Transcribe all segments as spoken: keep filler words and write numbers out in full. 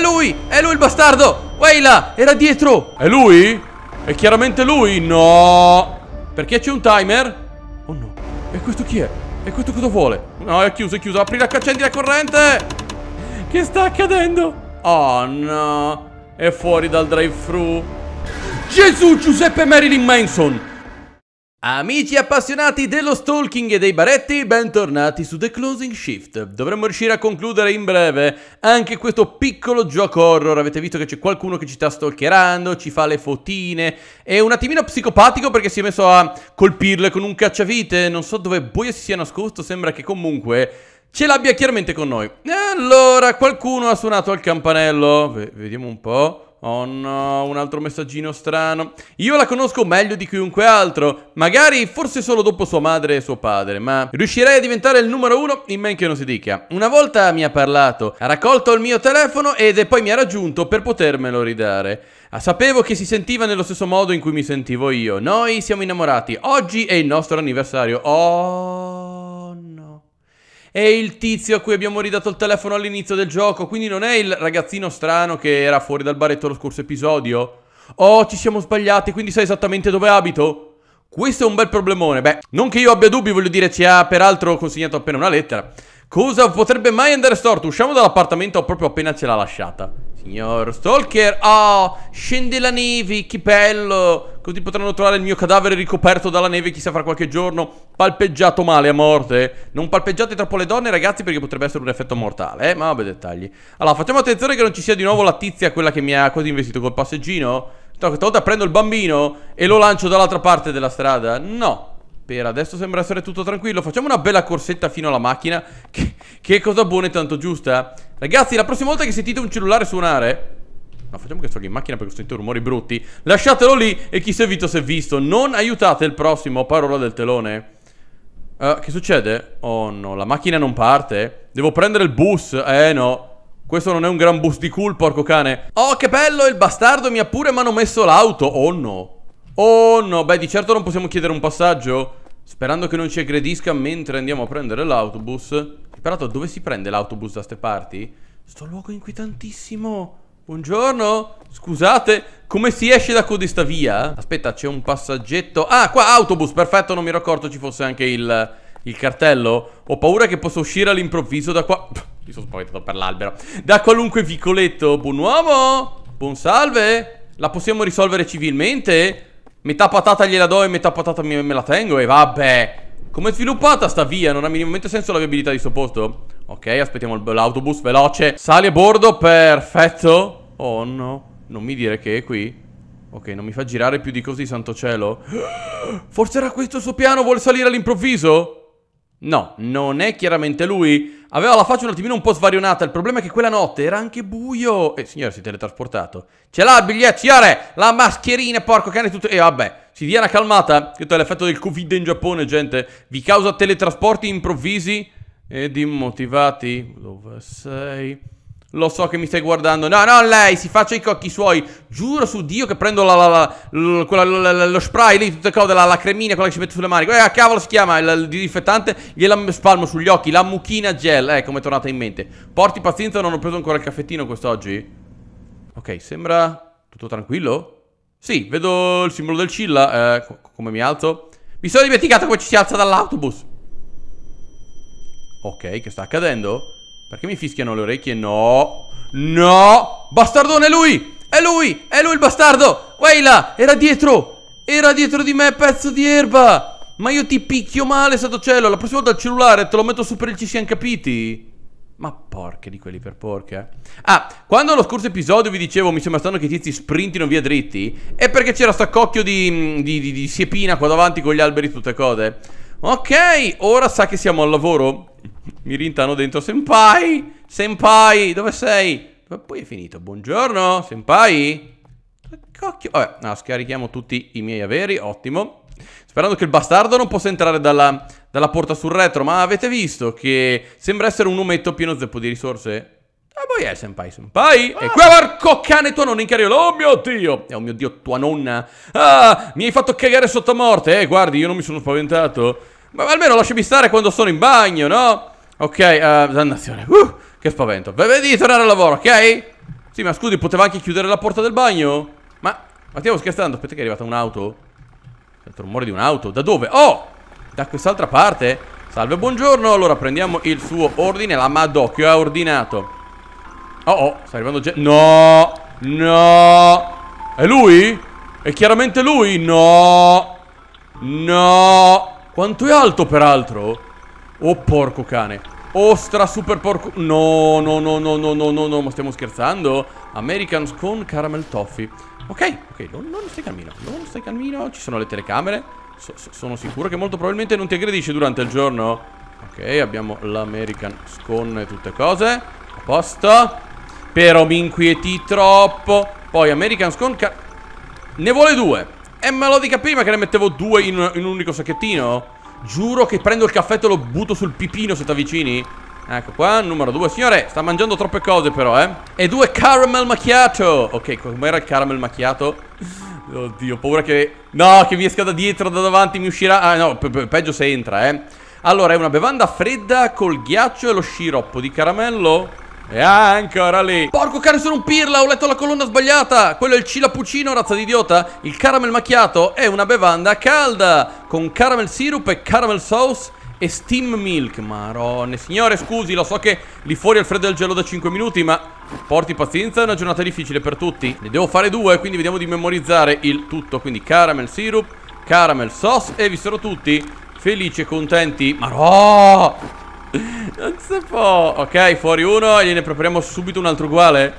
lui! È lui il bastardo! Weila! Era dietro! È lui? È chiaramente lui? No! Perché c'è un timer? Oh no! E questo chi è? E questo cosa vuole? No, è chiuso, è chiuso. Apri la accendi la corrente! Che sta accadendo? Oh no! È fuori dal drive-thru. Gesù Giuseppe Marilyn Manson! Amici appassionati dello stalking e dei baretti, bentornati su The Closing Shift. Dovremmo riuscire a concludere in breve anche questo piccolo gioco horror. Avete visto che c'è qualcuno che ci sta stalkerando, ci fa le fotine. È un attimino psicopatico perché si è messo a colpirle con un cacciavite. Non so dove boia si sia nascosto, sembra che comunque ce l'abbia chiaramente con noi. E allora, qualcuno ha suonato al campanello. V- vediamo un po'. Oh no, un altro messaggino strano. Io la conosco meglio di chiunque altro. Magari forse solo dopo sua madre e suo padre, ma riuscirei a diventare il numero uno in men che non si dica. Una volta mi ha parlato, ha raccolto il mio telefono ed poi mi ha raggiunto per potermelo ridare. Ah, sapevo che si sentiva nello stesso modo in cui mi sentivo io. Noi siamo innamorati. Oggi è il nostro anniversario. Oh no. È il tizio a cui abbiamo ridato il telefono all'inizio del gioco. Quindi non è il ragazzino strano che era fuori dal baretto lo scorso episodio. Oh, ci siamo sbagliati, quindi sai esattamente dove abito? Questo è un bel problemone. Beh, non che io abbia dubbi, voglio dire, ci ha peraltro consegnato appena una lettera. Cosa potrebbe mai andare storto? Usciamo dall'appartamento proprio appena ce l'ha lasciata. Signor Stalker, oh, scende la neve, che bello. Così potranno trovare il mio cadavere ricoperto dalla neve, chissà fra qualche giorno. Palpeggiato male a morte. Non palpeggiate troppo le donne, ragazzi, perché potrebbe essere un effetto mortale, eh? Ma vabbè, dettagli. Allora, facciamo attenzione che non ci sia di nuovo la tizia, quella che mi ha quasi investito col passeggino. Questa volta prendo il bambino e lo lancio dall'altra parte della strada. No. Per adesso sembra essere tutto tranquillo. Facciamo una bella corsetta fino alla macchina. Che, che cosa buona e tanto giusta. Ragazzi, la prossima volta che sentite un cellulare suonare, no, facciamo che sto in macchina perché sento rumori brutti. Lasciatelo lì e chi si è visto si è visto. Non aiutate il prossimo, parola del telone. uh, Che succede? Oh no, la macchina non parte. Devo prendere il bus. Eh no, questo non è un gran bus di cool, porco cane. Oh, che bello, il bastardo mi ha pure manomesso l'auto. Oh no. Oh no, beh, di certo non possiamo chiedere un passaggio, sperando che non ci aggredisca mentre andiamo a prendere l'autobus. Peraltro, dove si prende l'autobus da ste parti? Sto luogo inquietantissimo. Buongiorno, scusate, come si esce da codesta via? Aspetta, c'è un passaggetto. Ah, qua autobus, perfetto, non mi ero accorto ci fosse anche il, il cartello. Ho paura che possa uscire all'improvviso da qua. Mi sono spaventato per l'albero. Da qualunque vicoletto. Buon uomo, buon salve. La possiamo risolvere civilmente? Metà patata gliela do e metà patata me, me la tengo. E vabbè, come è sviluppata sta via? Non ha minimamente senso la viabilità di sto posto. Ok, aspettiamo l'autobus veloce. Sali a bordo, perfetto. Oh no, non mi dire che è qui. Ok, non mi fa girare più di così, santo cielo. Forse era questo il suo piano, vuole salire all'improvviso? No, non è chiaramente lui. Aveva la faccia un attimino un po' svarionata. Il problema è che quella notte era anche buio. Eh, signore, si è teletrasportato. Ce l'ha il biglietto, signore. La mascherina, porco cane, tutto. E eh, vabbè, si dia una calmata. Questo è l'effetto del Covid in Giappone, gente. Vi causa teletrasporti improvvisi ed immotivati. Dove sei? Lo so che mi stai guardando. No, no, lei, si faccia i cocchi suoi. Giuro su Dio che prendo la, la, la, la, quella, la, la, lo spray lì, tutte cose, la, la cremina, quella che si mette sulle mani. Eh, cavolo si chiama, il, il disinfettante. Gliela spalmo sugli occhi, la mucchina gel. Eh, come è tornata in mente. Porti pazienza, non ho preso ancora il caffettino quest'oggi. Ok, sembra tutto tranquillo. Sì, vedo il simbolo del Cilla. Eh, come mi alzo? Mi sono dimenticato come ci si alza dall'autobus. Ok, che sta accadendo? Perché mi fischiano le orecchie? No. No. Bastardone, è lui. È lui. È lui il bastardo. Weila, era dietro. Era dietro di me, pezzo di erba. Ma io ti picchio male, santo cielo. La prossima volta il cellulare te lo metto su per il ci siamo capiti. Ma porca di quelli per porca. Ah, quando allo scorso episodio vi dicevo mi sembra strano che i tizi sprintino via dritti, è perché c'era sta cocchio di, di, di, di siepina qua davanti con gli alberi e tutte cose. Ok, ora sa che siamo al lavoro. Mi rintano dentro. Senpai, senpai, dove sei? Dove poi è finito? Buongiorno, senpai. Cocchio. Vabbè, no, scarichiamo tutti i miei averi, ottimo. Sperando che il bastardo non possa entrare dalla, dalla porta sul retro. Ma avete visto che sembra essere un ometto pieno zeppo di risorse? E poi è senpai, senpai. E qua porco cane, tua nonna in carriola. Oh mio Dio. Oh mio Dio, tua nonna. Ah, mi hai fatto cagare sotto morte. Eh, guardi, io non mi sono spaventato. Ma almeno lasciami stare quando sono in bagno, no? Ok, uh, dannazione. Uh, che spavento. Vedi di tornare al lavoro, ok? Sì, ma scusi, poteva anche chiudere la porta del bagno? Ma, ma stiamo scherzando? Aspetta che è arrivata un'auto. Sento il rumore di un'auto. Da dove? Oh! Da quest'altra parte. Salve, buongiorno. Allora prendiamo il suo ordine. La Madocchio ha ordinato. Oh, oh, sta arrivando gente. No, no. È lui? È chiaramente lui? No. No. Quanto è alto, peraltro? Oh, porco cane. Oh, stra super porco. No, no, no, no, no, no, no, no. Ma stiamo scherzando? American Scone Caramel Toffee. Ok, ok, non, non stai calmino. Non stai calmino. Ci sono le telecamere. So, so, sono sicuro che molto probabilmente non ti aggredisce durante il giorno. Ok, abbiamo l'American Scone e tutte cose. A posto. Però mi inquieti troppo. Poi American Scone ca ne vuole due. E me lo dica prima che ne mettevo due in, in un unico sacchettino. Giuro che prendo il caffè e te lo butto sul pipino se ti avvicini. Ecco qua, numero due. Signore, sta mangiando troppe cose però, eh. E due caramel macchiato. Ok, com'era il caramel macchiato? Oddio, ho paura che... No, che mi esca da dietro, da davanti, mi uscirà... Ah, no, pe pe peggio se entra, eh. Allora, è una bevanda fredda col ghiaccio e lo sciroppo di caramello. E ancora lì. Porco cane, sono un pirla, ho letto la colonna sbagliata. Quello è il cilapuccino, razza di idiota. Il caramel macchiato è una bevanda calda con caramel syrup e caramel sauce e steam milk. Marone. Signore, scusi, lo so che lì fuori è il freddo e il gelo da cinque minuti, ma porti pazienza, è una giornata difficile per tutti. Ne devo fare due, quindi vediamo di memorizzare il tutto. Quindi caramel syrup, caramel sauce. E vissero tutti felici e contenti. Marò, non si può. Ok, fuori uno e gliene prepariamo subito un altro uguale.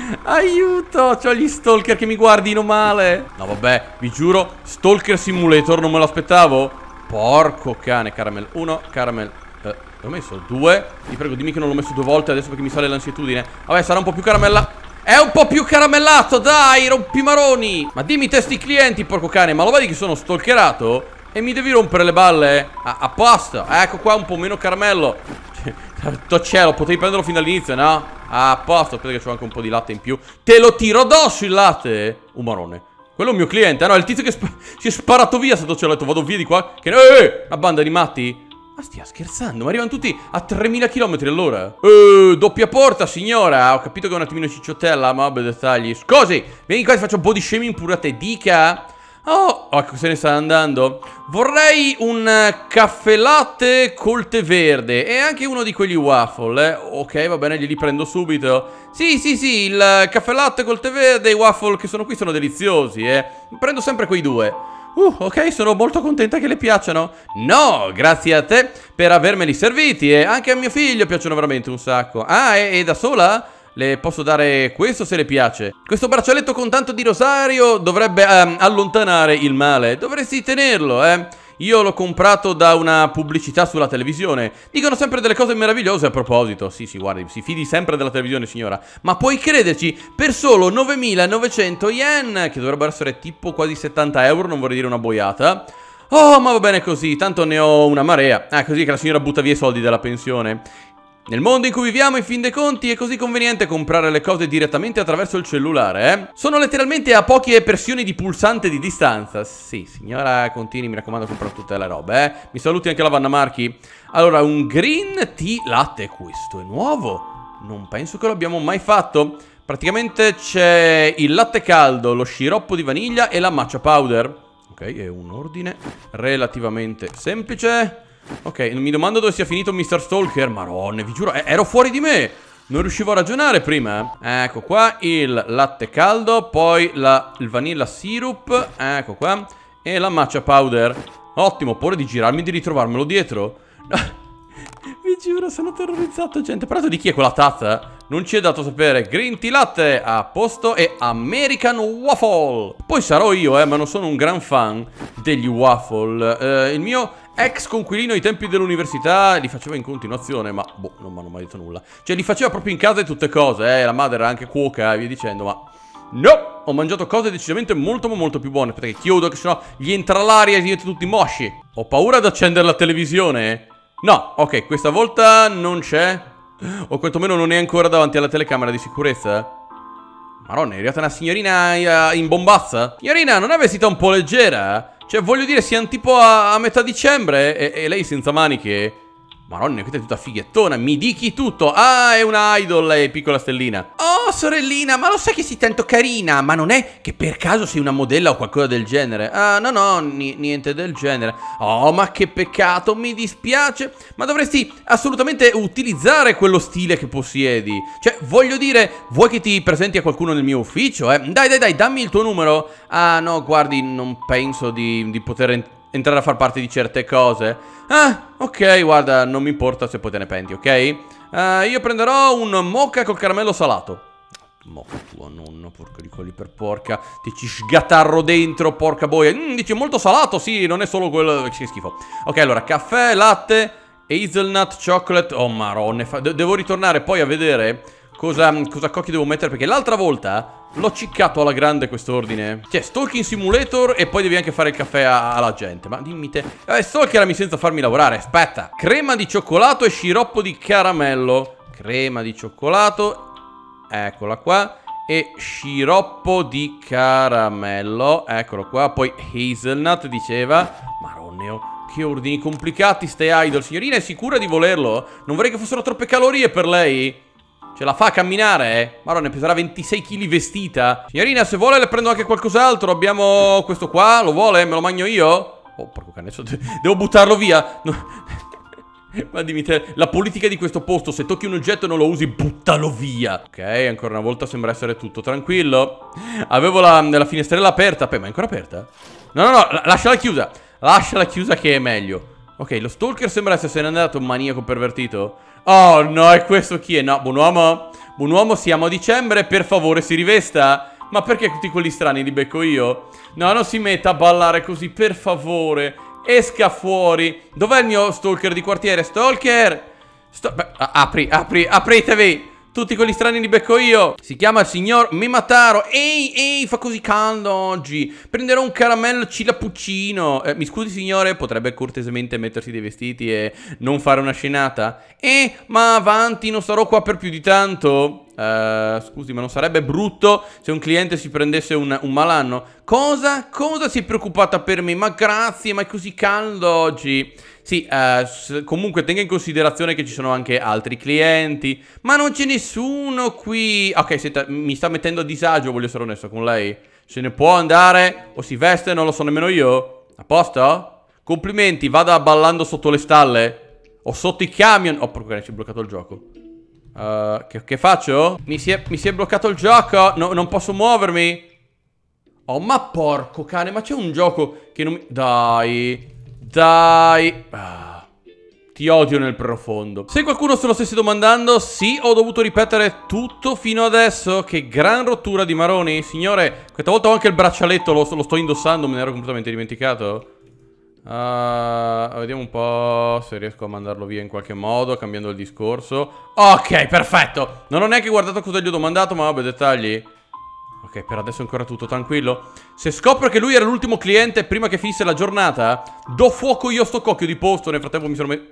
Aiuto, c'ho gli stalker che mi guardino male. No vabbè, vi giuro, Stalker Simulator non me lo aspettavo. Porco cane. Caramel uno, caramel eh, l'ho messo due. Ti prego, dimmi che non l'ho messo due volte adesso perché mi sale l'ansietudine. Vabbè, sarà un po' più caramella. È un po' più caramellato, dai, rompimaroni. Ma dimmi testi clienti, porco cane. Ma lo vedi che sono stalkerato? E mi devi rompere le balle? Ah, a posto. Ecco qua un po' meno caramello. Cioè, cielo, potevi prenderlo fino all'inizio, no? Ah, a posto. Aspetta che c'ho anche un po' di latte in più. Te lo tiro addosso il latte. Un marone. Quello è un mio cliente. Ah no, è il tizio che si è sparato via sotto cielo. Ho detto, vado via di qua. Che... Eh, una banda di matti. Ma stia scherzando? Ma arrivano tutti a tremila chilometri all'ora. Eh, doppia porta, signora. Ho capito che è un attimino cicciottella, ma vabbè, dettagli. Scusi, vieni qua e faccio body shaming pure a te. Dica. Oh, oh, se ne sta andando. Vorrei un caffè latte col tè verde e anche uno di quegli waffle, eh. Ok, va bene, glieli prendo subito. Sì, sì, sì, il caffè latte col tè verde e i waffle che sono qui sono deliziosi, eh. Prendo sempre quei due. Uh, ok, sono molto contenta che le piacciono. No, grazie a te per avermeli serviti e anche a mio figlio piacciono veramente un sacco. Ah, e, e da sola? Le posso dare questo se le piace. Questo braccialetto con tanto di rosario dovrebbe um, allontanare il male. Dovresti tenerlo, eh. Io l'ho comprato da una pubblicità sulla televisione. Dicono sempre delle cose meravigliose a proposito. Sì, sì, guardi, si fidi sempre della televisione, signora. Ma puoi crederci, per solo novemilanovecento yen, che dovrebbero essere tipo quasi settanta euro, non vorrei dire una boiata. Oh, ma va bene così, tanto ne ho una marea. Ah, così che la signora butta via i soldi della pensione. Nel mondo in cui viviamo, in fin dei conti, è così conveniente comprare le cose direttamente attraverso il cellulare, eh? Sono letteralmente a poche pressioni di pulsante di distanza. Sì, signora, continui, mi raccomando, comprare tutte le robe, eh? Mi saluti anche la Vanna Marchi. Allora, un green tea latte, questo è nuovo. Non penso che lo abbiamo mai fatto. Praticamente c'è il latte caldo, lo sciroppo di vaniglia e la matcha powder. Ok, è un ordine relativamente semplice. Ok, mi domando dove sia finito mister Stalker. Marone, vi giuro, ero fuori di me. Non riuscivo a ragionare prima. Ecco qua il latte caldo. Poi la, il vanilla syrup. Ecco qua. E la matcha powder. Ottimo, ho paura di girarmi e di ritrovarmelo dietro. Vi giuro, sono terrorizzato, gente. Peraltro di chi è quella tazza? Non ci è dato sapere. Green tea latte a posto e American waffle. Poi sarò io, eh, ma non sono un gran fan degli waffle. eh, Il mio ex conquilino ai tempi dell'università li faceva in continuazione, ma boh, non mi hanno mai detto nulla. Cioè li faceva proprio in casa e tutte cose, eh. La madre era anche cuoca e via dicendo, ma no, ho mangiato cose decisamente molto ma molto più buone. Perché chiudo che sennò gli entra l'aria e diventano tutti mosci. Ho paura ad accendere la televisione. No, ok, questa volta non c'è. O quantomeno non è ancora davanti alla telecamera di sicurezza. Maronna, è arrivata una signorina in bombazza. Signorina, non è vestita un po' leggera? Cioè, voglio dire, siamo tipo a, a metà dicembre e, e lei senza maniche. Maronna, questa è tutta fighettona. Mi dichi tutto. Ah, è una idol lei, piccola stellina. Oh, Oh, sorellina, ma lo sai che sei tanto carina? Ma non è che per caso sei una modella o qualcosa del genere? Ah, no, no, ni niente del genere. Oh, ma che peccato, mi dispiace. Ma dovresti assolutamente utilizzare quello stile che possiedi. Cioè, voglio dire, vuoi che ti presenti a qualcuno nel mio ufficio, eh? Dai, dai, dai, dammi il tuo numero. Ah, no, guardi, non penso di, di poter entrare. entrare a far parte di certe cose. Ah, ok, guarda, non mi importa se poi te ne penti, ok? Uh, io prenderò un mocha col caramello salato. Mocha tua nonna, porca di quelli per porca. Ti ci sgatarro dentro, porca boia. mm, Dici, molto salato, sì, non è solo quello. Che schifo. Ok, allora, caffè, latte, hazelnut, chocolate. Oh, marone, De devo ritornare poi a vedere cosa, cosa cocchi devo mettere, perché l'altra volta l'ho ciccato alla grande quest'ordine. Cioè, Stalking Simulator e poi devi anche fare il caffè a, alla gente. Ma dimmi te. Eh, stalkerami senza farmi lavorare, aspetta. Crema di cioccolato e sciroppo di caramello. Crema di cioccolato, eccola qua. E sciroppo di caramello, eccolo qua. Poi hazelnut, diceva. Maronneo, che ordini complicati ste idol. Signorina, è sicura di volerlo? Non vorrei che fossero troppe calorie per lei. Ce la fa a camminare, eh? Marone, peserà ventisei chili vestita. Signorina, se vuole le prendo anche qualcos'altro. Abbiamo questo qua, lo vuole? Me lo mangio io? Oh, porco cane, devo buttarlo via. No. Ma dimmi te, la politica di questo posto, se tocchi un oggetto e non lo usi, buttalo via. Ok, ancora una volta sembra essere tutto tranquillo. Avevo la, la finestrella aperta. Beh, ma è ancora aperta? No, no, no, lasciala chiusa. Lasciala chiusa che è meglio. Ok, lo stalker sembra essere andato un maniaco pervertito. Oh no, e questo chi è? No, buon uomo. Buon uomo, siamo a dicembre, per favore si rivesta. Ma perché tutti quelli strani li becco io? No, non si metta a ballare così, per favore. Esca fuori. Dov'è il mio stalker di quartiere? Stalker! Sto Beh, apri, apri, apritevi. Tutti quelli strani li becco io. Si chiama il signor Memataro. Ehi, ehi, fa così caldo oggi. Prenderò un caramello cilapuccino. eh, Mi scusi signore, potrebbe cortesemente mettersi dei vestiti e non fare una scenata? Eh, ma avanti, non starò qua per più di tanto. Uh, scusi, ma non sarebbe brutto se un cliente si prendesse un, un malanno? Cosa? Cosa sei preoccupata per me? Ma grazie, ma è così caldo oggi. Sì, uh, comunque tenga in considerazione che ci sono anche altri clienti. Ma non c'è nessuno qui. Ok, senta, mi sta mettendo a disagio, voglio essere onesto con lei. Se ne può andare o si veste, non lo so nemmeno io. A posto? Complimenti, vada ballando sotto le stalle o sotto i camion. Oh, perché ci è bloccato il gioco. Uh, che, che faccio? Mi si, è, mi si è bloccato il gioco. No, non posso muovermi. Oh, ma porco cane, ma c'è un gioco che non mi... Dai. Dai. Ah, ti odio nel profondo. Se qualcuno se lo stesse domandando, sì, ho dovuto ripetere tutto fino adesso. Che gran rottura di maroni. Signore, questa volta ho anche il braccialetto. Lo, lo sto indossando, me ne ero completamente dimenticato. Uh, vediamo un po' se riesco a mandarlo via in qualche modo, cambiando il discorso. Ok, perfetto. Non ho neanche guardato cosa gli ho domandato, ma vabbè, dettagli. Ok, per adesso è ancora tutto tranquillo. Se scopro che lui era l'ultimo cliente prima che finisse la giornata, do fuoco io sto cocchio di posto. Nel frattempo mi sono messo...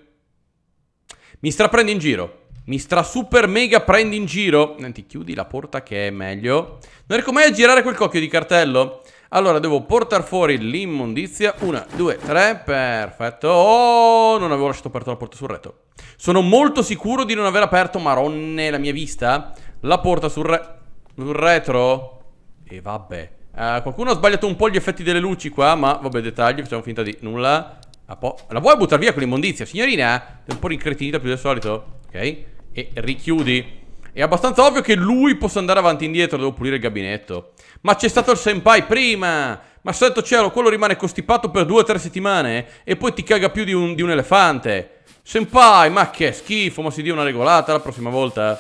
Mi straprende in giro. Mi stra super mega prendi in giro. Ti chiudi la porta che è meglio. Non riesco mai a girare quel cocchio di cartello. Allora devo portare fuori l'immondizia. Una, due, tre, perfetto. Oh, non avevo lasciato aperta la porta sul retro. Sono molto sicuro di non aver aperto, maronne, la mia vista, la porta sul, re sul retro. E vabbè, uh, qualcuno ha sbagliato un po' gli effetti delle luci qua, ma vabbè, dettagli, facciamo finta di nulla. La vuoi buttare via quell'immondizia, signorina? È un po' rincretinita più del solito. Ok, e richiudi. È abbastanza ovvio che lui possa andare avanti e indietro. Devo pulire il gabinetto. Ma c'è stato il senpai prima. Ma santo cielo, quello rimane costipato per due o tre settimane e poi ti caga più di un, di un elefante. Senpai, ma che schifo. Ma si dia una regolata la prossima volta.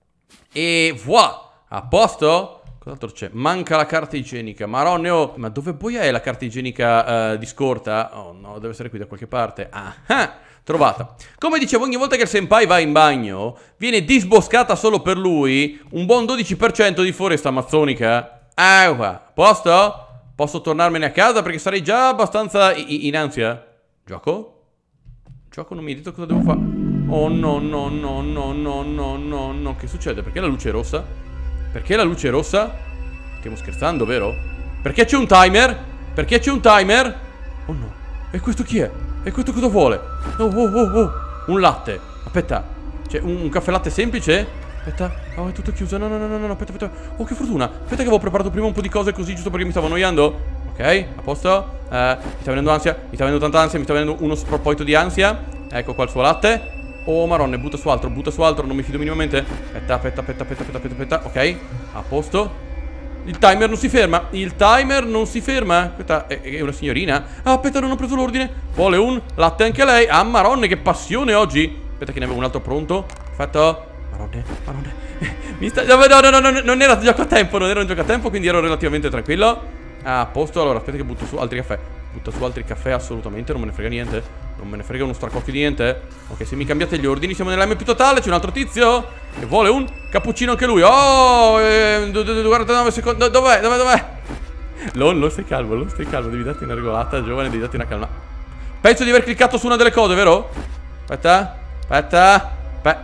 E voilà. A posto? Cos'altro c'è? Manca la carta igienica. Marone, oh. Ma dove boia è la carta igienica uh, di scorta? Oh no, deve essere qui da qualche parte. Ah, trovata. Come dicevo, ogni volta che il senpai va in bagno viene disboscata solo per lui un buon dodici per cento di foresta amazzonica. Ah, qua. Posto? Posso tornarmene a casa perché sarei già abbastanza in ansia. Gioco? Gioco, non mi hai detto cosa devo fare. Oh no, no, no, no, no, no, no, no. Che succede? Perché la luce è rossa? Perché la luce è rossa? Stiamo scherzando, vero? Perché c'è un timer? Perché c'è un timer? Oh no. E questo chi è? E questo cosa vuole? Oh, oh, oh, oh. Un latte. Aspetta. C'è un, un caffè latte semplice? Aspetta, oh, è tutto chiuso. No, no, no, no, no, aspetta, aspetta. Oh, che fortuna. Aspetta che avevo preparato prima un po' di cose così, giusto perché mi stavo annoiando. Ok, a posto. eh, Mi sta venendo ansia, mi sta venendo tanta ansia. Mi sta venendo uno sproposito di ansia. Ecco qua il suo latte. Oh, maronna, butta su altro, butta su altro. Non mi fido minimamente. Aspetta, aspetta, aspetta, aspetta, aspetta, aspetta, aspetta. Ok, a posto. Il timer non si ferma. Il timer non si ferma. Questa è, è una signorina. Ah, aspetta, non ho preso l'ordine. Vuole un latte anche lei. Ah, maronne, che passione oggi. Aspetta che ne avevo un altro pronto. Perfetto. Maronne, maronne. Mi sta... No, no, no, no, non era gioco a tempo. Non era un gioco a tempo, quindi ero relativamente tranquillo. Ah, a posto. Allora, aspetta che butto su altri caffè. Butta su altri caffè, assolutamente. Non me ne frega niente. Non me ne frega uno stracocchio di niente. Ok, se mi cambiate gli ordini siamo nell'M più totale. C'è un altro tizio che vuole un cappuccino anche lui. Oh, eh, quarantanove secondi. Dov'è, dov'è, dov'è? Non, non stai calmo, non stai calmo. Devi darti una regolata, giovane, devi darti una calma. Penso di aver cliccato su una delle cose, vero? Aspetta, aspetta.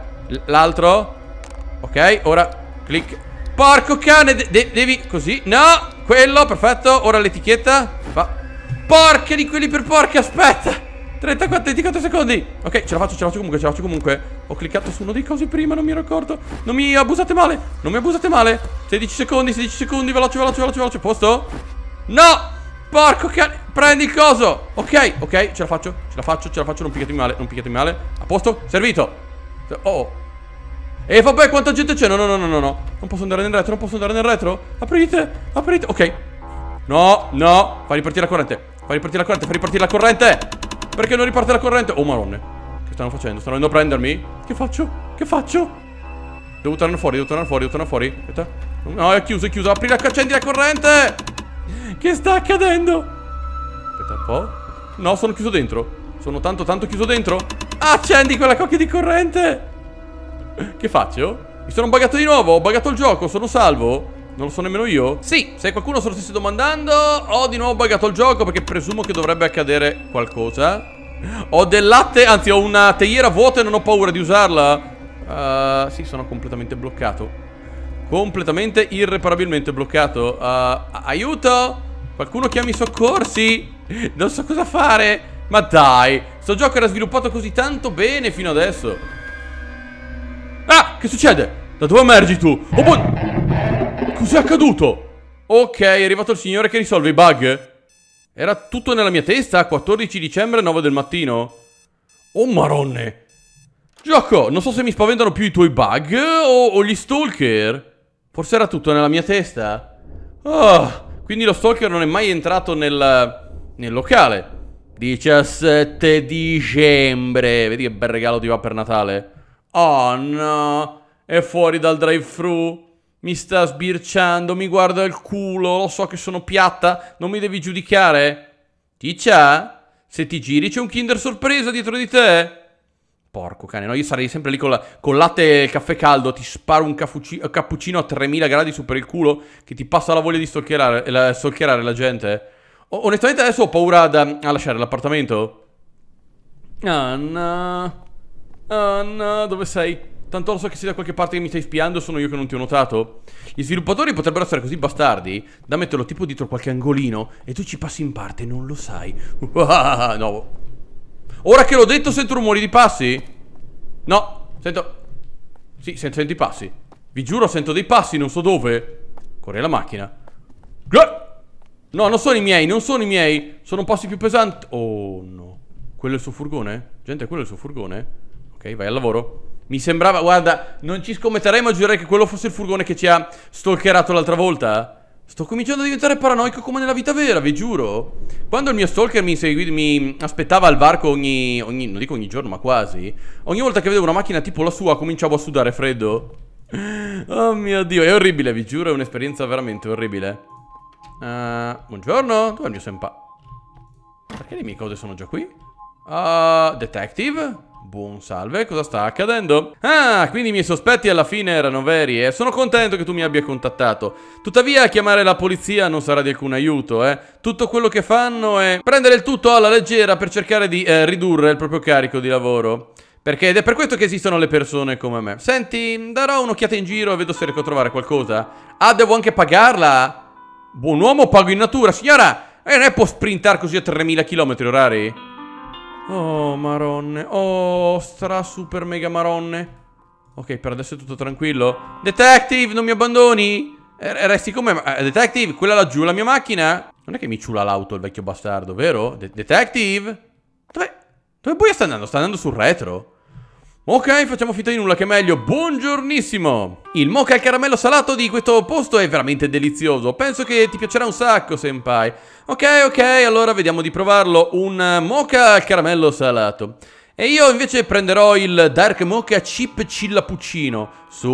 L'altro. Ok, ora clic. Porco cane, de de devi così. No, quello, perfetto. Ora l'etichetta. Va. Porca di quelli per porca, aspetta. trentaquattro, ventiquattro secondi. Ok, ce la faccio, ce la faccio comunque, ce la faccio comunque. Ho cliccato su uno dei cosi prima, non mi ricordo. Non mi abusate male, non mi abusate male. Sedici secondi, sedici secondi, veloce, veloce, veloce, veloce. Posto? No! Porco cane, prendi il coso. Ok, ok, ce la faccio, ce la faccio, ce la faccio. Non picchiatemi male, non picchiatemi male. A posto? Servito. Oh. E vabbè, quanta gente c'è? No, no, no, no, no, no. Non posso andare nel retro, non posso andare nel retro. Aprite, aprite. Ok. No, no. Fa ripartire la corrente. Fa ripartire la corrente, fa ripartire la corrente. Perché non riparte la corrente? Oh, marronne. Che stanno facendo? Stanno venendo a prendermi? Che faccio? Che faccio? Devo tornare fuori, devo tornare fuori, devo tornare fuori. Aspetta. No, è chiuso, è chiuso. Apri la, accendi la corrente. Che sta accadendo? Aspetta un po'. No, sono chiuso dentro. Sono tanto, tanto chiuso dentro. Accendi quella cocchia di corrente. Che faccio? Mi sono buggato di nuovo, ho buggato il gioco, sono salvo? Non lo so nemmeno io. Sì, se qualcuno se lo stesse domandando, ho di nuovo buggato il gioco perché presumo che dovrebbe accadere qualcosa. Ho del latte, anzi ho una teiera vuota e non ho paura di usarla. uh, Sì, sono completamente bloccato. Completamente, irreparabilmente bloccato. uh, Aiuto! Qualcuno chiami i soccorsi. Non so cosa fare. Ma dai, sto gioco era sviluppato così tanto bene fino adesso. Ah, che succede? Da dove emergi tu? Oh boh. Cos'è accaduto? Ok, è arrivato il signore che risolve i bug. Era tutto nella mia testa. quattordici dicembre, nove del mattino. Oh maronne. Gioco, non so se mi spaventano più i tuoi bug o, o gli stalker. Forse era tutto nella mia testa. Oh, quindi lo stalker non è mai entrato nel, nel locale. diciassette dicembre. Vedi che bel regalo ti va per Natale. Oh no, è fuori dal drive-thru. Mi sta sbirciando, mi guarda il culo. Lo so che sono piatta, non mi devi giudicare. Ciccia, se ti giri c'è un Kinder sorpresa dietro di te. Porco cane, no, io sarei sempre lì con, la, con latte e caffè caldo. Ti sparo un cappuccino a tremila gradi su per il culo, che ti passa la voglia di stalkerare la, stalkerare la gente. O, onestamente adesso ho paura da, a lasciare l'appartamento. Ah no. Ah no, dove sei? Tanto lo so che sei da qualche parte che mi stai spiando, sono io che non ti ho notato. Gli sviluppatori potrebbero essere così bastardi da metterlo tipo dietro qualche angolino e tu ci passi in parte e non lo sai. No. Ora che l'ho detto sento rumori di passi? No, sento... Sì, sento, sento i passi. Vi giuro sento dei passi, non so dove. Corre la macchina. No, non sono i miei, non sono i miei. Sono passi più pesanti. Oh no. Quello è il suo furgone? Gente, quello è il suo furgone? Ok, vai al lavoro. Mi sembrava, guarda, non ci scommetterei, ma giurerei che quello fosse il furgone che ci ha stalkerato l'altra volta. Sto cominciando a diventare paranoico come nella vita vera, vi giuro. Quando il mio stalker mi, segui, mi aspettava al varco ogni, ogni, non dico ogni giorno, ma quasi, ogni volta che vedevo una macchina tipo la sua cominciavo a sudare freddo. Oh mio Dio, è orribile, vi giuro, è un'esperienza veramente orribile. uh, Buongiorno, dov'è il mio senpai? Perché le mie cose sono già qui? Uh, detective? Buon salve, cosa sta accadendo? Ah, quindi i miei sospetti alla fine erano veri e sono contento che tu mi abbia contattato. Tuttavia chiamare la polizia non sarà di alcun aiuto, eh. Tutto quello che fanno è prendere il tutto alla leggera per cercare di eh, ridurre il proprio carico di lavoro. Perché ed è per questo che esistono le persone come me. Senti, darò un'occhiata in giro e vedo se riesco a trovare qualcosa. Ah, devo anche pagarla? Buon uomo, pago in natura, signora. E non è può sprintare così a tremila chilometri orari? Oh, maronne. Oh, stra super mega maronne. Ok, per adesso è tutto tranquillo. Detective, non mi abbandoni? Eh, resti con me. Eh, detective, quella laggiù, la mia macchina? Non è che mi ciula l'auto il vecchio bastardo, vero? De detective? Dove... Dove boia sta andando? Sta andando sul retro? Ok, facciamo finta di nulla, che è meglio. Buongiornissimo. Il mocha al caramello salato di questo posto è veramente delizioso. Penso che ti piacerà un sacco, senpai. Ok, ok, allora vediamo di provarlo. Un mocha al caramello salato. E io invece prenderò il Dark Mocha Chip Chillappuccino.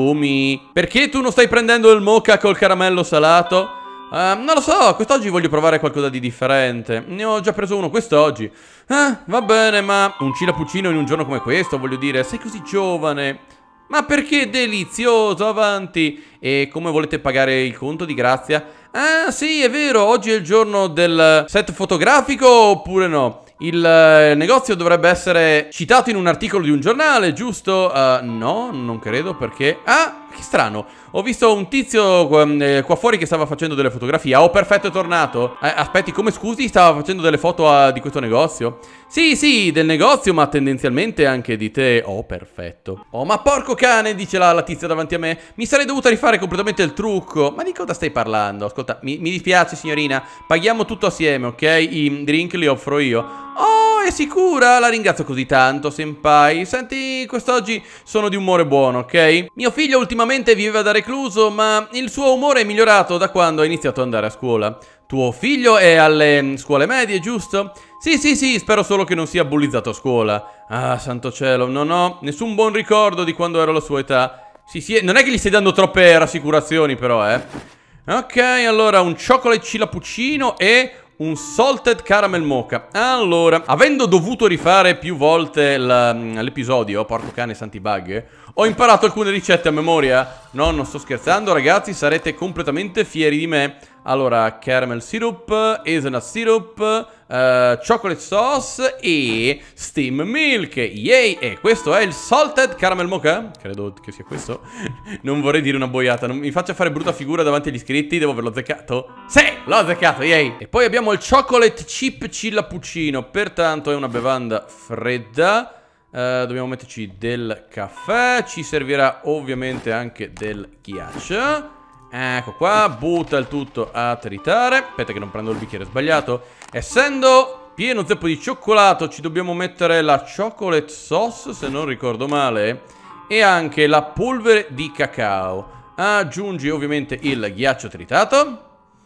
Sumi, perché tu non stai prendendo il mocha col caramello salato? Uh, non lo so, quest'oggi voglio provare qualcosa di differente. Ne ho già preso uno quest'oggi. Ah, va bene, ma un chillappuccino in un giorno come questo, voglio dire, sei così giovane. Ma perché delizioso, avanti. E come volete pagare il conto di grazia? Ah, sì, è vero, oggi è il giorno del set fotografico oppure no? Il eh, negozio dovrebbe essere citato in un articolo di un giornale, giusto? Uh, no, non credo, perché... Ah, che strano. Ho visto un tizio eh, qua fuori che stava facendo delle fotografie. Oh, perfetto, è tornato. Eh, aspetti, come scusi? Stava facendo delle foto a, di questo negozio? Sì, sì, del negozio, ma tendenzialmente anche di te. Oh, perfetto. Oh, ma porco cane, dice la, la tizia davanti a me. Mi sarei dovuta rifare completamente il trucco. Ma di cosa stai parlando? Ascolta, mi, mi dispiace, signorina. Paghiamo tutto assieme, ok? I drink li offro io. Oh, è sicura? La ringrazio così tanto, senpai. Senti, quest'oggi sono di umore buono, ok? Mio figlio ultimamente viveva da recluso, ma il suo umore è migliorato da quando ha iniziato ad andare a scuola. Tuo figlio è alle scuole medie, giusto? Sì, sì, sì, spero solo che non sia bullizzato a scuola. Ah, santo cielo, non ho nessun buon ricordo di quando ero alla sua età. Sì, sì, non è che gli stai dando troppe rassicurazioni, però, eh. Ok, allora, un chocolate chillappuccino e... un salted caramel mocha. Allora, avendo dovuto rifare più volte l'episodio, porco cane santi bug, ho imparato alcune ricette a memoria. No, non sto scherzando, ragazzi, sarete completamente fieri di me. Allora, caramel syrup, hazelnut syrup, uh, chocolate sauce e steam milk. Yay! E questo è il salted caramel mocha? Credo che sia questo. Non vorrei dire una boiata. Non mi faccia fare brutta figura davanti agli iscritti. Devo averlo azzeccato. Sì, l'ho azzeccato, yay! E poi abbiamo il chocolate chip chillappuccino. Pertanto è una bevanda fredda. Uh, dobbiamo metterci del caffè. Ci servirà ovviamente anche del ghiaccio. Ecco qua, butta il tutto a tritare. Aspetta che non prendo il bicchiere sbagliato. Essendo pieno zeppo di cioccolato, ci dobbiamo mettere la chocolate sauce, se non ricordo male, e anche la polvere di cacao. Aggiungi ovviamente il ghiaccio tritato.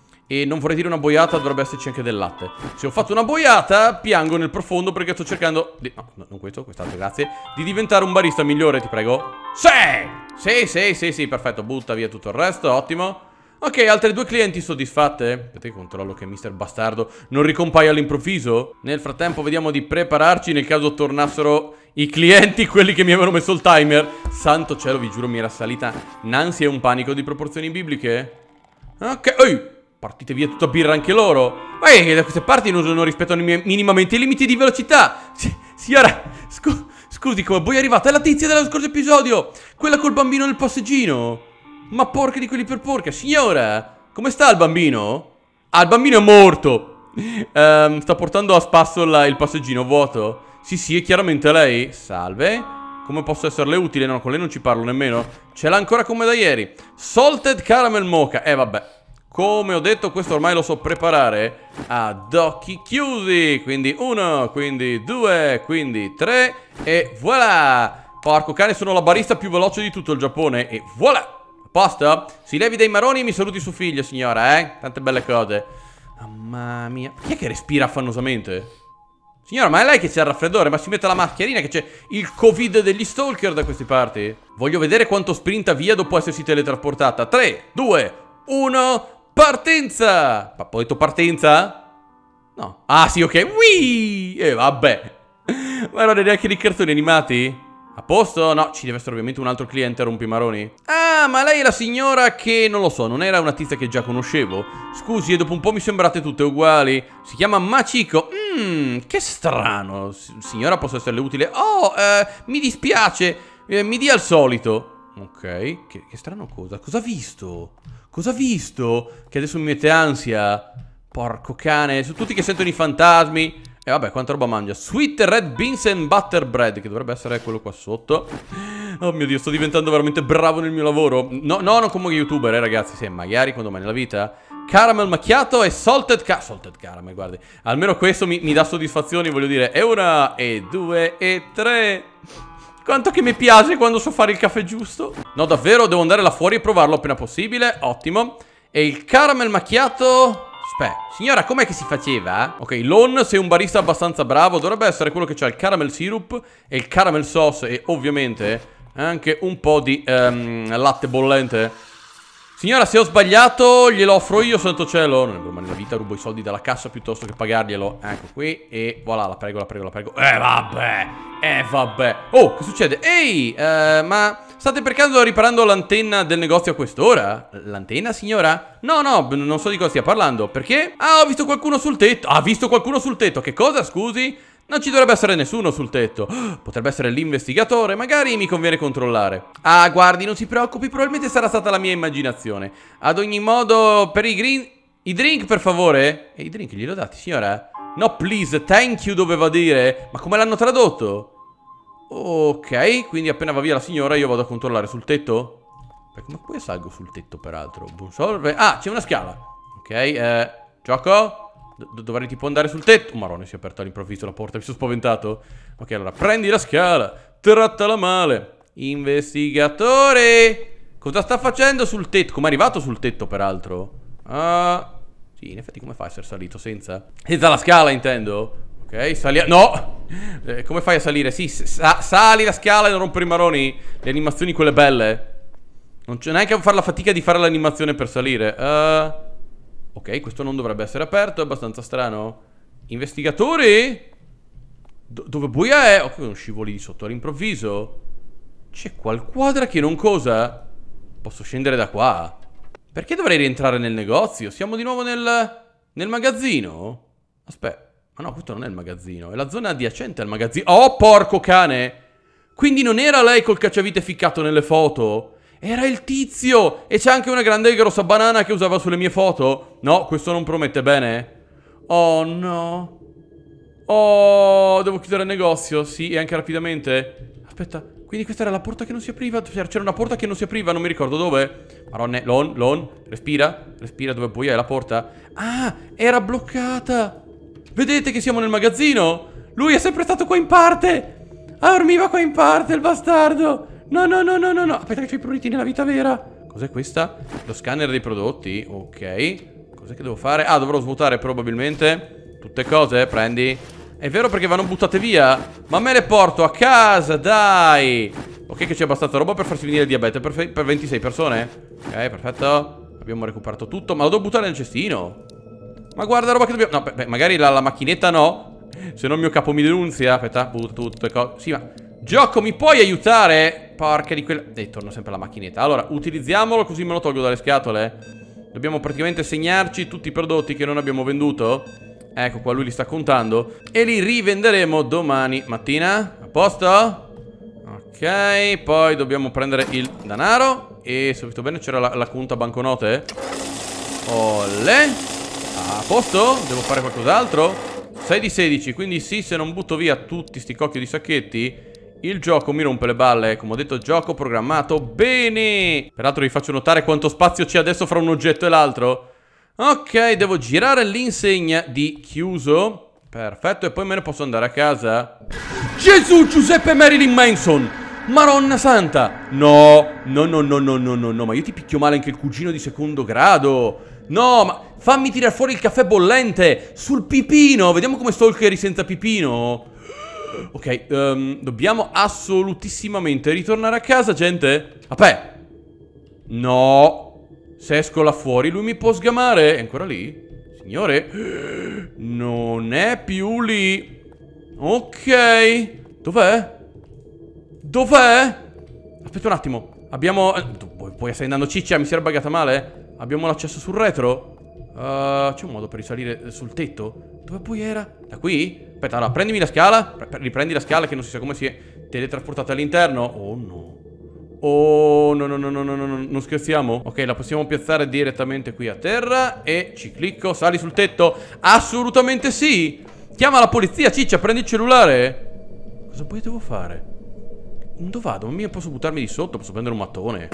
E non vorrei dire una boiata, dovrebbe esserci anche del latte. Se ho fatto una boiata, piango nel profondo perché sto cercando di... No, no non questo, quest'altro, grazie. Di diventare un barista migliore, ti prego. Sì! Sì, sì, sì, sì, perfetto. Butta via tutto il resto, ottimo. Ok, altre due clienti soddisfatte. Aspetta che controllo che mister Bastardo non ricompaia all'improvviso. Nel frattempo vediamo di prepararci nel caso tornassero i clienti, quelli che mi avevano messo il timer. Santo cielo, vi giuro, mi era salita un'ansia e un panico di proporzioni bibliche. Ok, ehi! Partite via tutta birra anche loro. Ma che da queste parti non, non rispettano minimamente i limiti di velocità. S signora, scu scusi, come voi è arrivata? È la tizia dello scorso episodio, quella col bambino nel passeggino. Ma porca di quelli per porca. Signora, come sta il bambino? Ah, il bambino è morto. um, Sta portando a spasso la, il passeggino vuoto. Sì, sì, è chiaramente lei. Salve. Come posso esserle utile? No, con lei non ci parlo nemmeno. Ce l'ha ancora come da ieri. Salted caramel mocha. Eh, vabbè. Come ho detto, questo ormai lo so preparare ad occhi chiusi. Quindi uno, quindi due, quindi tre e voilà. Porco cane, sono la barista più veloce di tutto il Giappone. E voilà. A posto? Si levi dai maroni e mi saluti suo figlio, signora, eh? Tante belle cose. Mamma mia. Chi è che respira affannosamente? Signora, ma è lei che c'è il raffreddore? Ma si mette la mascherina che c'è il covid degli stalker da queste parti? Voglio vedere quanto sprinta via dopo essersi teletrasportata. tre, due, uno... Partenza! Ho detto partenza? No. Ah sì, ok. Whee! E eh, vabbè. Ma non è neanche dei cartoni animati? A posto? No, ci deve essere ovviamente un altro cliente rompimaroni. Ah, ma lei è la signora che... non lo so, non era una tizia che già conoscevo. Scusi, e dopo un po' mi sembrate tutte uguali. Si chiama Machiko. Mmm, che strano. S signora, posso esserle utile? Oh, eh, mi dispiace. Eh, mi dia il solito. Ok, che, che strano cosa. Cosa ha visto? Cosa ha visto? Che adesso mi mette ansia. Porco cane. Sono tutti che sentono i fantasmi. E vabbè, quanta roba mangia. Sweet red beans and butter bread, che dovrebbe essere quello qua sotto. Oh mio Dio, sto diventando veramente bravo nel mio lavoro. No, no, non come youtuber, eh ragazzi. Se magari quando mai nella vita. Caramel macchiato e salted ca salted caramel, guardi. Almeno questo mi, mi dà soddisfazioni, voglio dire. E una, e due, e tre. Quanto che mi piace quando so fare il caffè giusto. No, davvero, devo andare là fuori e provarlo appena possibile. Ottimo. E il caramel macchiato... Aspetta, signora, com'è che si faceva? Ok, Lon, sei un barista abbastanza bravo. Dovrebbe essere quello che c'ha il caramel syrup e il caramel sauce e ovviamente anche un po' di um, latte bollente. Signora, se ho sbagliato glielo offro io, santo cielo. Non è vero, ma nella vita rubo i soldi dalla cassa piuttosto che pagarglielo. Ecco qui e voilà, la prego, la prego, la prego. Eh vabbè, eh vabbè. Oh, che succede? Ehi, eh, ma state per caso riparando l'antenna del negozio a quest'ora? L'antenna, signora? No, no, non so di cosa stia parlando. Perché? Ah, ho visto qualcuno sul tetto. Ha visto qualcuno sul tetto. Che cosa, scusi? Non ci dovrebbe essere nessuno sul tetto. Potrebbe essere l'investigatore, magari mi conviene controllare. Ah, guardi, non si preoccupi, probabilmente sarà stata la mia immaginazione. Ad ogni modo, per i green... I drink, per favore? E i drink glieli ho dati, signora? No, please, thank you doveva dire. Ma come l'hanno tradotto? Ok, quindi appena va via la signora io vado a controllare sul tetto. Beh, come poi salgo sul tetto, peraltro? Buon solve. Ah, c'è una scala. Ok, eh... Gioco? Dovrei tipo andare sul tetto. Marone, si è aperta all'improvviso la porta. Mi sono spaventato. Ok, allora prendi la scala. Trattala male. Investigatore. Cosa sta facendo sul tetto? Come è arrivato sul tetto, peraltro? Ah, sì, in effetti come fa a essere salito senza? Senza la scala, intendo. Ok, sali. No, eh, come fai a salire? Sì, sa sali la scala e non rompere i maroni. Le animazioni quelle belle. Non c'è neanche a fare la fatica di fare l'animazione per salire. Uh... Ok, questo non dovrebbe essere aperto, è abbastanza strano. Investigatori? Do dove buia è? Ok, non scivoli di sotto all'improvviso. C'è qualquadra che non cosa? Posso scendere da qua? Perché dovrei rientrare nel negozio? Siamo di nuovo nel... nel magazzino? Aspetta, ma no, questo non è il magazzino. È la zona adiacente al magazzino. Oh, porco cane! Quindi non era lei col cacciavite ficcato nelle foto? Era il tizio! E c'è anche una grande e grossa banana che usava sulle mie foto? No, questo non promette bene. Oh no. Oh, devo chiudere il negozio. Sì, e anche rapidamente. Aspetta, quindi questa era la porta che non si apriva. C'era una porta che non si apriva, non mi ricordo dove. Marone, Lon, Lon, respira. Respira, dove poi è la porta? Ah, era bloccata. Vedete che siamo nel magazzino? Lui è sempre stato qua in parte. Ah, dormiva qua in parte, il bastardo. No, no, no, no, no, no. Aspetta che c'ho i pruriti nella vita vera. Cos'è questa? Lo scanner dei prodotti. Ok. Cos'è che devo fare? Ah, dovrò svuotare probabilmente. Tutte cose, prendi. È vero perché vanno buttate via. Ma me le porto a casa, dai. Ok che c'è abbastanza roba per farsi venire il diabete per, per ventisei persone. Ok, perfetto. Abbiamo recuperato tutto. Ma lo devo buttare nel cestino. Ma guarda roba che dobbiamo... No, beh, magari la, la macchinetta no. Se no il mio capo mi denunzia. Aspetta, butto tutte cose. Sì, ma... Gioco, mi puoi aiutare? Porca di quella... E torno sempre alla macchinetta. Allora, utilizziamolo così me lo tolgo dalle scatole. Dobbiamo praticamente segnarci tutti i prodotti che non abbiamo venduto. Ecco qua, lui li sta contando. E li rivenderemo domani mattina. A posto? Ok, poi dobbiamo prendere il denaro. E se ho visto bene c'era la, la conta banconote. Olè. A posto? Devo fare qualcos'altro? sei di sedici, quindi sì, se non butto via tutti sti cocchi di sacchetti il gioco mi rompe le balle. Come ho detto, gioco programmato bene. Peraltro vi faccio notare quanto spazio c'è adesso fra un oggetto e l'altro. Ok, devo girare l'insegna di chiuso. Perfetto, e poi me ne posso andare a casa. Gesù, Giuseppe Marilyn Manson! Maronna santa! No, no, no, no, no, no, no, no. Ma io ti picchio male anche il cugino di secondo grado. No, ma fammi tirare fuori il caffè bollente sul pipino. Vediamo come stalkeri senza pipino. Ok, um, dobbiamo assolutissimamente ritornare a casa, gente. Vabbè. No. Se esco là fuori lui mi può sgamare. È ancora lì? Signore? Non è più lì. Ok. Dov'è? Dov'è? Aspetta un attimo. Abbiamo... Poi, poi stai andando ciccia, mi si era buggata male. Abbiamo l'accesso sul retro. uh, C'è un modo per risalire sul tetto? Dove poi era? Da qui? Aspetta, allora, prendimi la scala. Riprendi la scala che non si sa come si è teletrasportata all'interno. Oh no. Oh no no no no no no, non scherziamo. Ok, la possiamo piazzare direttamente qui a terra. E ci clicco, sali sul tetto. Assolutamente sì. Chiama la polizia, ciccia, prendi il cellulare. Cosa poi devo fare? dove vado? Non mi posso buttarmi di sotto, posso prendere un mattone.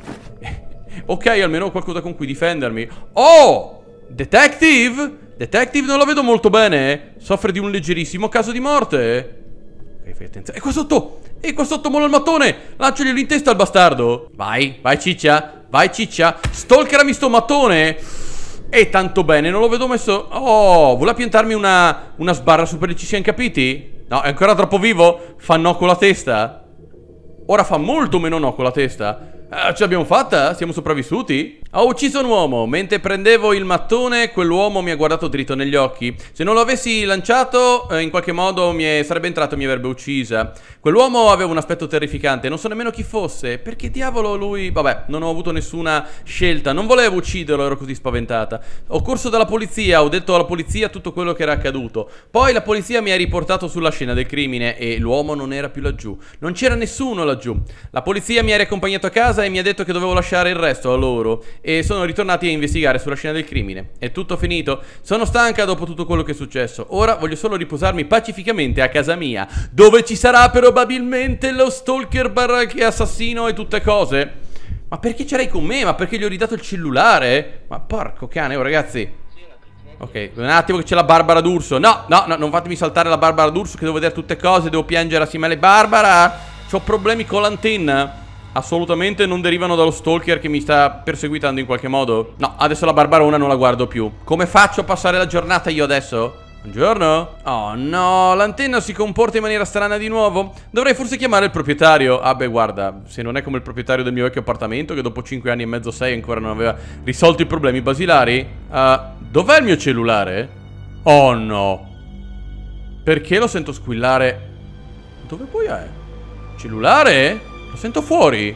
Ok, almeno ho qualcosa con cui difendermi. Oh! Detective? Detective non la vedo molto bene. Soffre di un leggerissimo caso di morte. Ok, fai attenzione. E qua sotto! E qua sotto mola il mattone! Lanciaglielo in testa al bastardo. Vai, vai ciccia. Vai ciccia. Stalkerami sto mattone. E tanto bene, non lo vedo messo. Oh, vuole piantarmi una, una sbarra su per ci siamo capiti? No, è ancora troppo vivo. Fa no con la testa. Ora fa molto meno no con la testa. Eh, ce l'abbiamo fatta? Siamo sopravvissuti? Ho ucciso un uomo. Mentre prendevo il mattone, quell'uomo mi ha guardato dritto negli occhi. Se non lo avessi lanciato, eh, in qualche modo mi è, sarebbe entrato e mi avrebbe uccisa. Quell'uomo aveva un aspetto terrificante. Non so nemmeno chi fosse. Perché diavolo lui... Vabbè, non ho avuto nessuna scelta. Non volevo ucciderlo, ero così spaventata. Ho corso dalla polizia, ho detto alla polizia tutto quello che era accaduto. Poi la polizia mi ha riportato sulla scena del crimine e l'uomo non era più laggiù. Non c'era nessuno laggiù. La polizia mi ha riaccompagnato a casa e mi ha detto che dovevo lasciare il resto a loro. E sono ritornati a investigare sulla scena del crimine. È tutto finito. Sono stanca dopo tutto quello che è successo. Ora voglio solo riposarmi pacificamente a casa mia, dove ci sarà probabilmente lo stalker barra assassino e tutte cose. Ma perché c'erai con me? Ma perché gli ho ridato il cellulare? Ma porco cane, oh ragazzi. Ok, un attimo che c'è la Barbara d'Urso. No, no, no, non fatemi saltare la Barbara d'Urso, che devo vedere tutte cose, devo piangere assieme alle Barbara. C'ho problemi con l'antenna. Assolutamente non derivano dallo stalker che mi sta perseguitando in qualche modo. No, adesso la Barbarona non la guardo più. Come faccio a passare la giornata io adesso? Buongiorno. Oh no, l'antenna si comporta in maniera strana di nuovo. Dovrei forse chiamare il proprietario. Ah beh, guarda, se non è come il proprietario del mio vecchio appartamento, che dopo cinque anni e mezzo, sei, ancora non aveva risolto i problemi basilari. uh, Dov'è il mio cellulare? Oh no. Perché lo sento squillare? Dove poi è? Cellulare? Lo sento fuori.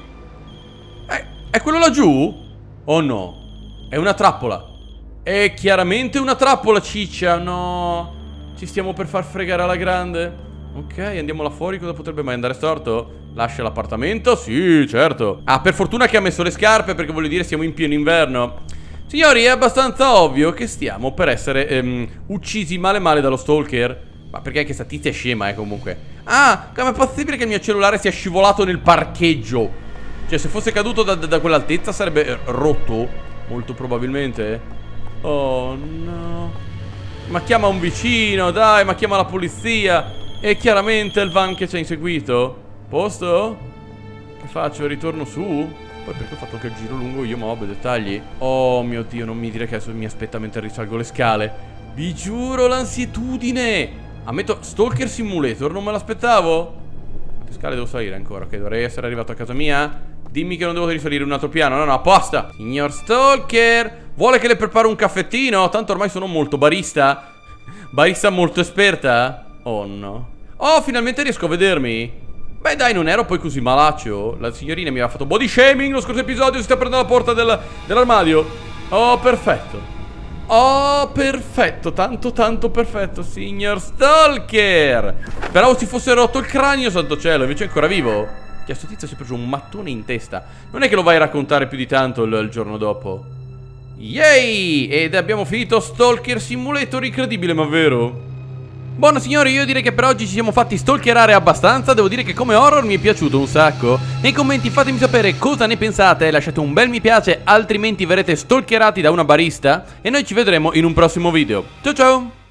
È, è quello laggiù? Oh no. È una trappola. È chiaramente una trappola, ciccia. No. Ci stiamo per far fregare alla grande. Ok, andiamo là fuori. Cosa potrebbe mai andare storto? Lascia l'appartamento? Sì, certo. Ah, per fortuna che ha messo le scarpe, perché voglio dire siamo in pieno inverno. Signori, è abbastanza ovvio che stiamo per essere ehm, uccisi male male dallo stalker. Ma perché anche sta tizia è scema, eh, comunque. Ah, com'è possibile che il mio cellulare sia scivolato nel parcheggio? Cioè, se fosse caduto da, da, da quell'altezza sarebbe rotto. Molto probabilmente. Oh, no. Ma chiama un vicino, dai, ma chiama la polizia. E chiaramente il van che ci ha inseguito. Posto? Che faccio? Ritorno su? Poi perché ho fatto anche il giro lungo io, mob, dettagli. Oh mio Dio, non mi dire che adesso mi aspetta mentre risalgo le scale. Vi giuro, l'ansietudine. Ammetto, Stalker Simulator, non me l'aspettavo. Quante scale devo salire ancora? Ok, dovrei essere arrivato a casa mia. Dimmi che non devo risalire un altro piano. No, no, apposta. Signor Stalker, vuole che le preparo un caffettino? Tanto ormai sono molto barista. Barista molto esperta. Oh no. Oh, finalmente riesco a vedermi. Beh dai, non ero poi così malaccio. La signorina mi aveva fatto body shaming lo scorso episodio. Si sta prendendo la porta del, dell'armadio. Oh, perfetto. Oh, perfetto, tanto tanto perfetto, signor Stalker. Speravo si fosse rotto il cranio, santo cielo, invece è ancora vivo. Che sto tizio si è preso un mattone in testa. Non è che lo vai a raccontare più di tanto il, il giorno dopo. Yay! Ed abbiamo finito Stalker Simulator, incredibile ma vero. Buono signori, io direi che per oggi ci siamo fatti stalkerare abbastanza. Devo dire che come horror mi è piaciuto un sacco. Nei commenti fatemi sapere cosa ne pensate. Lasciate un bel mi piace, altrimenti verrete stalkerati da una barista. E noi ci vedremo in un prossimo video. Ciao ciao!